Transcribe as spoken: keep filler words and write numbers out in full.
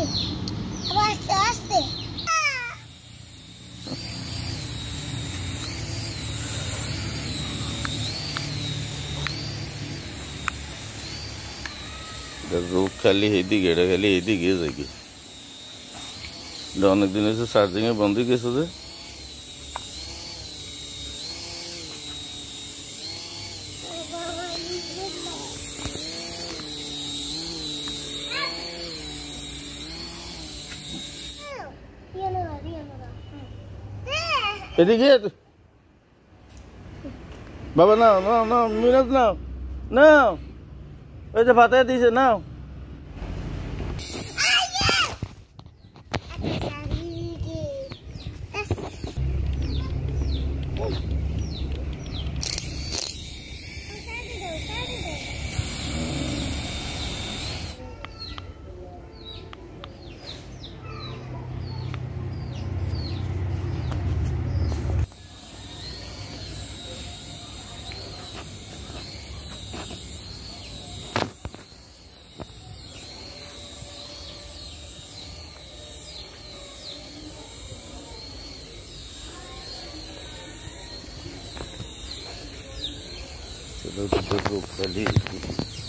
আস্তে আস্তে রোগ খালি এইদিকে, এটা খালি এইদিকে যাই। এটা অনেকদিন হয়েছে চার্জিং এ বন্ধ গেছে যে। এদিকে বাবা নাও নাও নাও মিরাজ নাও নাও, ওই যে ভাতায় দিয়েছে নাও। चलो तो रोक खाली